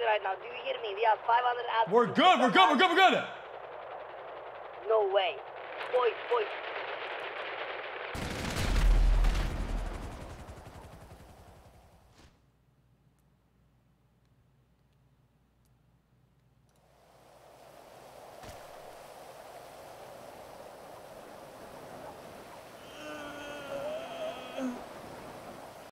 right now. Do you hear me? We have 500 We're good. We're good. We're good. We're good. No way. Boys,